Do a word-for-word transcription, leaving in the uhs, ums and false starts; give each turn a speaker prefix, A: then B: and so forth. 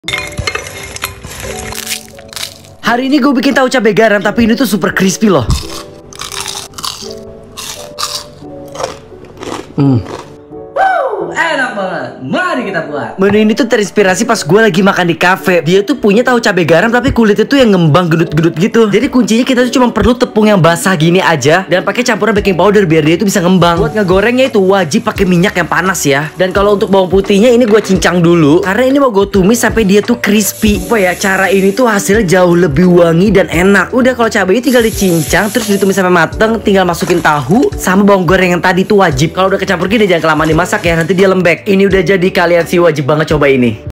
A: Hari ini gue bikin tahu cabai garam, tapi ini tuh super crispy loh. Hmm.
B: Enak banget, mari kita buat.
A: Menu ini tuh terinspirasi pas gue lagi makan di cafe. Dia tuh punya tahu cabai garam tapi kulitnya tuh yang ngembang gedut-gedut gitu. Jadi kuncinya kita tuh cuma perlu tepung yang basah gini aja dan pakai campuran baking powder biar dia tuh bisa ngembang. Buat ngegorengnya itu wajib pakai minyak yang panas ya. Dan kalau untuk bawang putihnya ini gue cincang dulu karena ini mau gue tumis sampai dia tuh crispy. Apa ya, cara ini tuh hasilnya jauh lebih wangi dan enak. Udah, kalau cabainya tinggal dicincang terus ditumis sampai mateng, tinggal masukin tahu sama bawang goreng yang tadi tuh wajib. Kalau udah kecampur gini jangan kelamaan dimasak ya, nanti dia lembek. Ini udah jadi, kalian sih wajib banget coba ini.